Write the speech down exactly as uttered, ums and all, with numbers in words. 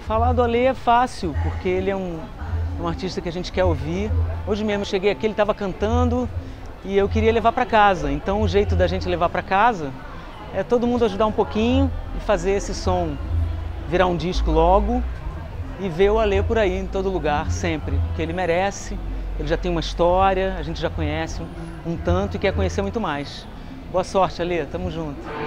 Falar do Alê é fácil, porque ele é um, um artista que a gente quer ouvir. Hoje mesmo eu cheguei aqui, ele estava cantando e eu queria levar para casa. Então o jeito da gente levar para casa é todo mundo ajudar um pouquinho e fazer esse som virar um disco logo e ver o Alê por aí em todo lugar, sempre. Porque ele merece, ele já tem uma história, a gente já conhece um, um tanto e quer conhecer muito mais. Boa sorte, Alê, tamo junto.